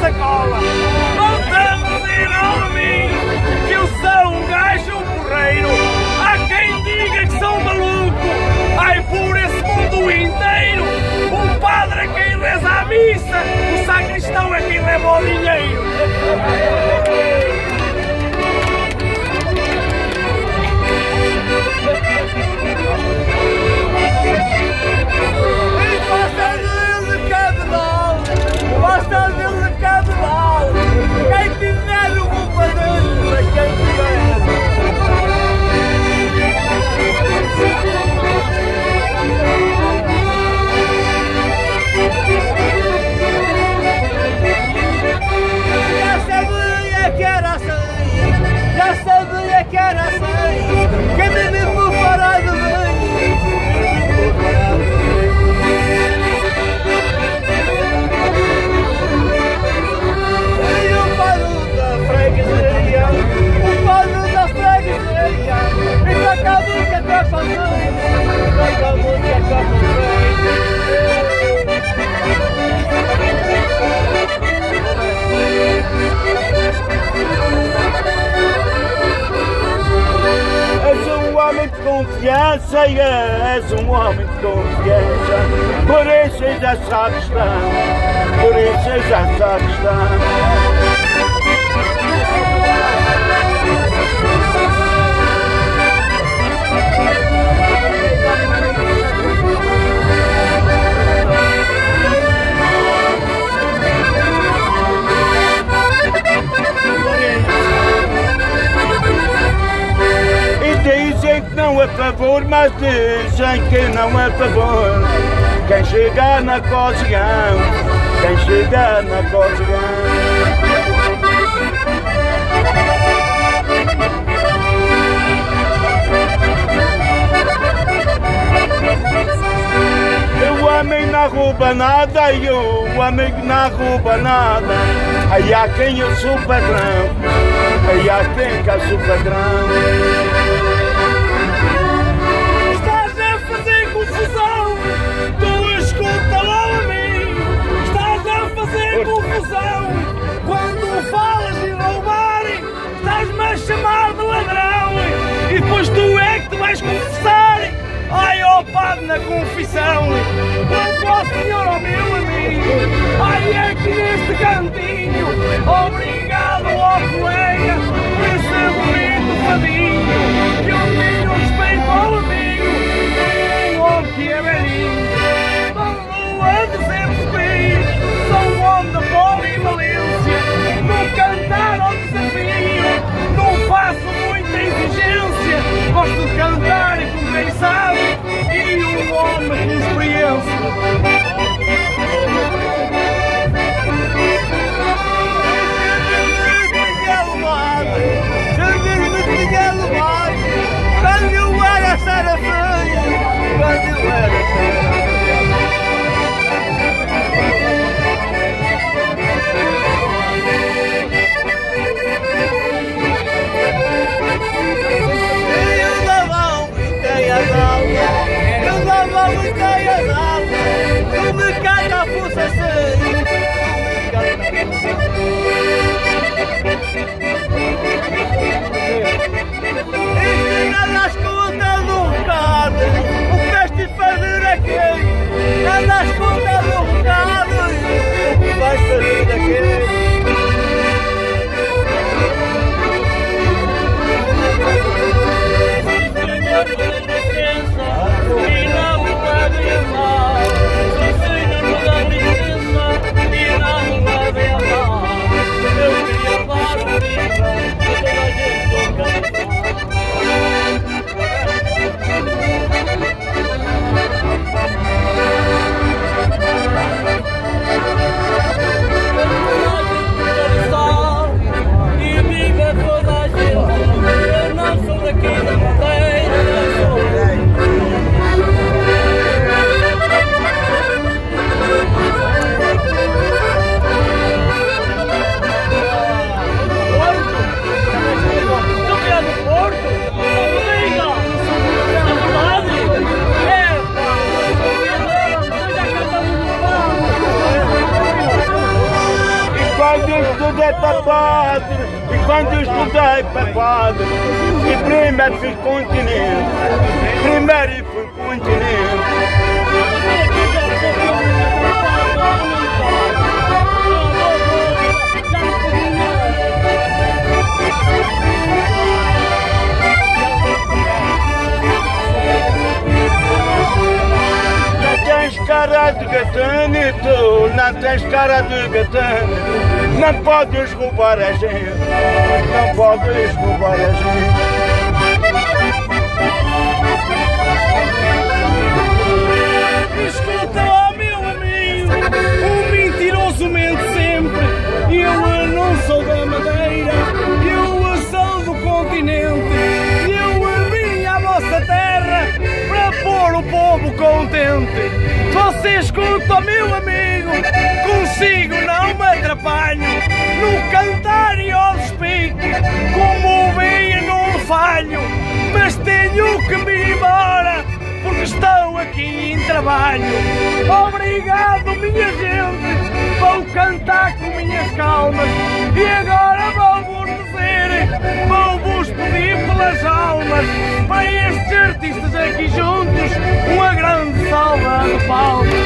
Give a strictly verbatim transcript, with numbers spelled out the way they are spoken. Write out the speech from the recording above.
sacola. Voltamos ir ao mim, que eu sou um gajo porreiro. Há quem diga que sou maluco, ai por esse mundo inteiro. O padre é quem reza a missa, o sacristão é quem leva o dinheiro. Basta dele cada mal, quem tiver o padrinho, mas quem tiver. Já sabia que era assim, já sabia que era assim, quem me viu por fora de mim. O pano da freguesia, e toca a música que eu faço, toca a música que eu faço. És um homem de confiança, és um homem de confiança, por isso já sabes estar, por isso já sabes estar. Dizem que não é favor, mas dizem que não é favor. Quem chegar na ocasião, quem chegar na ocasião. O homem não rouba nada, e o homem não rouba nada. Aí há quem eu sou patrão, aí há quem que eu sou patrão. Quando falas em roubar, estás-me a chamar de ladrão. E depois tu é que te vais confessar. Ai, ó padre, na confissão. Quanto ao senhor, ao meu amigo. Ai, aqui neste cantinho. Obrigado, ó colega, por esse bonito fadinho. Que eu tenho respeito ao amigo, um homem que é velhinho. Vamos a dizer-vos, sou um homem da polivalência, não cantar ao desafio, não faço muita exigência, gosto de cantar e como bem sabe, e um homem com experiência. Quando eu era Serafim, quando eu era Serafim. Eu dava muitas aulas, eu dava muitas aulas, não me caiga a força assim, ensina as contas do recado, o que vais te fazer aqui, nada as contas do recado, o que vais fazer aqui. E não me leve a mal, se senhor me dá licença, e não me leve a mal. Eu queria levar uma vida, e toda a gente toca. E diga toda a gente, eu não sou daqui da Madeira, eu sou estudei para padre e primeiro fui continente, primeiro e fui continente. Não tens cara de gatano, tu não tens cara de gatano, não podes roubar a gente, não podes roubar a gente. Escuta lá, meu amigo, o mentiroso mente sempre. Eu não sou da Madeira, eu sou do continente. Eu vim à vossa terra para pôr o povo contente. Você escuta, meu amigo, consigo não me atrapalho no cantar e ao despique, como ouvia não falho, mas tenho que me ir embora porque estou aqui em trabalho. Obrigado, minha gente, vou cantar com minhas calmas e agora vou-vos dizer, vou-vos pedir pelas almas para estes artistas aqui juntos uma grande salva de palmas.